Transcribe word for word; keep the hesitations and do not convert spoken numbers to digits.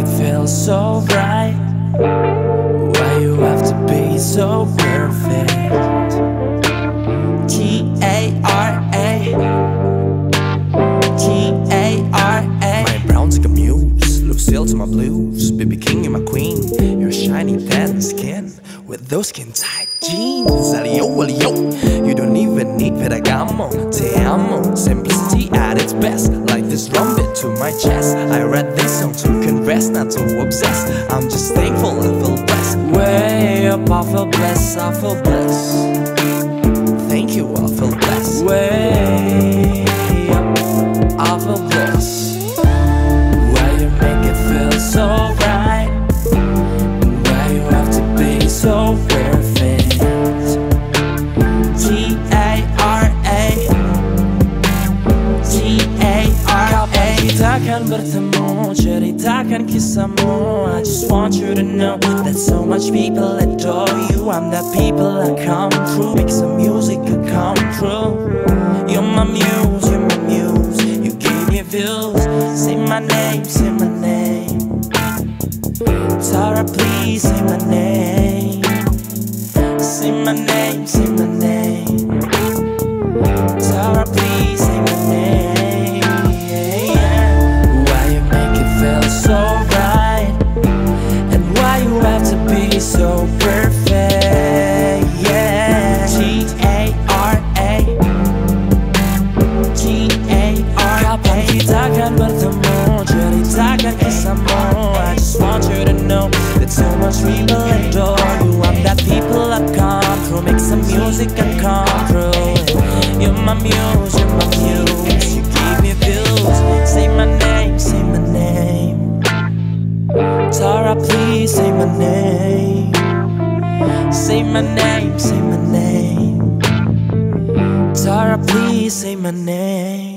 it feel so right? Why you have to be so perfect? T A R A, T A R A. My brown's like a muse, lucille to my blues, B B King, you're my queen. Your shiny tan skin with those skin tight jeans. Aglio, olio, you don't even need ferragamo. Te amo, simplicity at its best. Like this drum beat to my chest. I read this song to confess, not to obsess. I'm just thankful, I feel blessed. Way up, I feel blessed, I feel blessed. Thank you, I feel blessed. Way up, I feel blessed. Why you make it feel so right? Why you have to be so perfect? T A R A, T A R A. Kita kan bertemu, cerita kan kisahmu. I just want you to know that so much people adore you. I'm that people that come true, make some music that come true. You're my muse, you're my muse. You give me views. Say my name, say my name. Tara, please say my name. Say my name, say my name. Tara, please say my name. Why you make it feel so right? And why you have to be so perfect? Yeah. T A R A, T A R A. Kapan kita kan bertemu, ceritakan kisahmu. I just want you to know that so much people adore you. I'm that people that come through, make some music and come through. You're my muse, you're my muse. You give me views. Say my name, say my name. Tara, please say my name. Say my name, say my name. Tara, please say my name.